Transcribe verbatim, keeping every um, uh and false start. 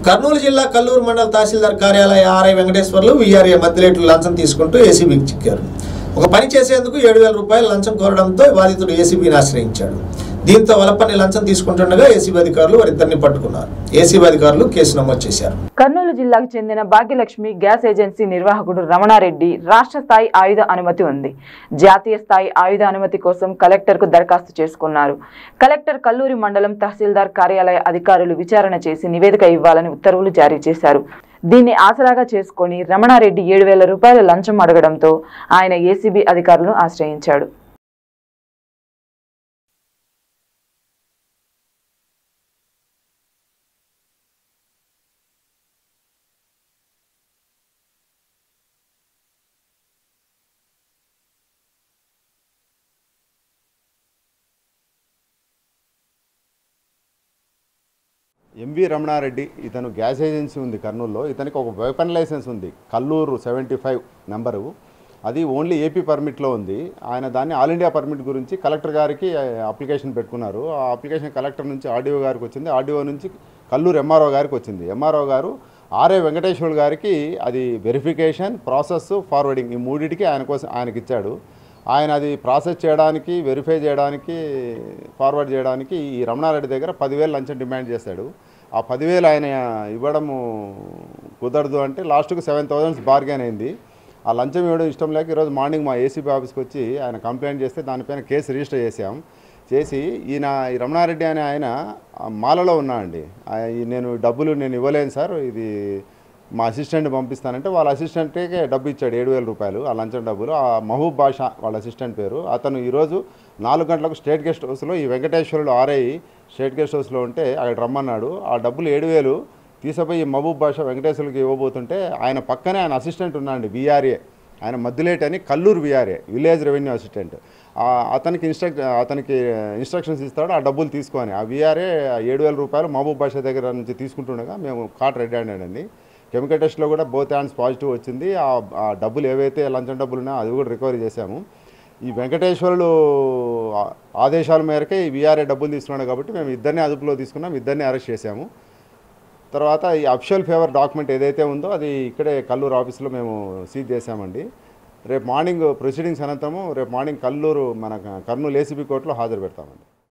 కర్నూలు జిల్లా కల్లూరు మండల తహసీల్దార్ కార్యాలయ ఆర్ఐ వెంకటేశ్వర్లు వీఆర్ఏ మధ్యలేట్లు లంచం తీసుకుంటూ ఏసీబీకి చిక్కారు. ఒక పని చేసేందుకు ఏడు వేల రూపాయలు లంచం కోరడంతో బాధితుడు ఏసీబీని ఆశ్రయించాడు. దీంతో వలపన్ని లంచం తీసుకుంటుండగా ఏసీబీ అధికారులు వారిద్దరిని పట్టుకున్నారు. ఏసీబీ అధికారులు కేసు నమోదు చేశారు. కర్నూలు జిల్లాకు చెందిన భాగ్యలక్ష్మి గ్యాస్ ఏజెన్సీ నిర్వాహకుడు రమణారెడ్డి రాష్ట్ర స్థాయి ఆయుధ అనుమతి ఉంది. జాతీయ స్థాయి ఆయుధ అనుమతి కోసం కలెక్టర్ కు దరఖాస్తు చేసుకున్నారు. కలెక్టర్ కల్లూరి మండలం తహసీల్దార్ కార్యాలయ అధికారులు విచారణ చేసి నివేదిక ఇవ్వాలని ఉత్తర్వులు జారీ చేశారు. దీన్ని ఆసరాగా చేసుకుని రమణారెడ్డి ఏడు వేల రూపాయల లంచం అడగడంతో ఆయన ఏసీబీ అధికారులను ఆశ్రయించాడు. ఎంవి రమణారెడ్డి ఇతను గ్యాస్ ఏజెన్సీ ఉంది కర్నూలులో. ఇతనికి ఒక వెపన్ లైసెన్స్ ఉంది, కల్లూరు సెవెంటీ ఫైవ్ నెంబరు. అది ఓన్లీ ఏపీ పర్మిట్లో ఉంది. ఆయన దాన్ని ఆల్ ఇండియా పర్మిట్ గురించి కలెక్టర్ గారికి అప్లికేషన్ పెట్టుకున్నారు. ఆ అప్లికేషన్ కలెక్టర్ నుంచి ఆర్డీఓ గారికి వచ్చింది, ఆర్డీఓ నుంచి కల్లూరు ఎంఆర్ఓ గారికి వచ్చింది. ఎంఆర్ఓ గారు ఆర్ఏ వెంకటేశ్వర్ గారికి అది వెరిఫికేషన్, ప్రాసెస్, ఫార్వర్డింగ్ ఈ మూడింటికి ఆయన కోసం ఆయనకి ఇచ్చాడు. ఆయన అది ప్రాసెస్ చేయడానికి, వెరిఫై చేయడానికి, ఫార్వర్డ్ చేయడానికి ఈ రమణారెడ్డి దగ్గర పదివేలు లంచం డిమాండ్ చేశాడు. ఆ పదివేలు ఆయన ఇవ్వడము కుదరదు అంటే లాస్ట్కు సెవెన్ థౌజండ్స్ బార్గెన్ అయింది. ఆ లంచం ఇవ్వడం ఇష్టం లేక ఈరోజు మార్నింగ్ మా ఏసీబీ ఆఫీస్కి వచ్చి ఆయన కంప్లైంట్ చేస్తే దానిపైన కేసు రిజిస్టర్ చేసాం. చేసి ఈయన ఈ రమణారెడ్డి అనే ఆయన మాలలో ఉన్నా అండి, నేను డబ్బులు నేను ఇవ్వలేను సార్, ఇది మా అసిస్టెంట్ పంపిస్తానంటే వాళ్ళ అసిస్టెంట్కే డబ్బు ఇచ్చాడు ఏడు వేల రూపాయలు ఆ లంచం డబ్బులు. ఆ మహబూబ్ బాషా వాళ్ళ అసిస్టెంట్ పేరు. అతను ఈరోజు నాలుగు గంటలకు స్టేట్ గెస్ట్ హౌస్లో ఈ వెంకటేశ్వరుడు ఆర్ఐ స్టేట్ గెస్ట్ హౌస్లో ఉంటే అక్కడ రమ్మన్నాడు. ఆ డబ్బులు ఏడు వేలు తీసుకుపోయి మహబూబ్ బాషా వెంకటేశ్వరుడికి ఇవ్వబోతుంటే ఆయన పక్కనే ఆయన అసిస్టెంట్ ఉన్నాడు వీఆర్ఏ, ఆయన మద్దులేట్ అని, Kalluru VRA village revenue assistant. అతనికి ఇన్స్ట్రక్ అతనికి ఇన్స్ట్రక్షన్స్ ఇస్తాడు ఆ డబ్బులు తీసుకొని. ఆ వీఆర్ఏ ఏడు వేల రూపాయలు మహబూబ్ బాషా దగ్గర నుంచి తీసుకుంటుండగా మేము కాట్ రెడీ అండి. కెమికల్ టెస్ట్లో కూడా బోత్ హ్యాండ్స్ పాజిటివ్ వచ్చింది. ఆ డబ్బులు ఏవైతే లంచం డబ్బులు ఉన్నాయో అది కూడా రికవరీ చేశాము. ఈ వెంకటేశ్వరులు ఆదేశాల మేరకే ఈ వీఆర్ఏ డబ్బులు తీసుకున్నాడు కాబట్టి మేము ఇద్దరిని అదుపులో తీసుకున్నాం, ఇద్దరిని అరెస్ట్ చేశాము. తర్వాత ఈ అఫిషియల్ ఫేవర్ డాక్యుమెంట్ ఏదైతే ఉందో అది ఇక్కడే కల్లూరు ఆఫీస్లో మేము సీజ్ చేశామండి. రేపు మార్నింగ్ ప్రొసీడింగ్స్ అనంతరము రేపు మార్నింగ్ కల్లూరు మన కర్నూలు ఏసీబీ కోర్టులో హాజరు పెడతామండి.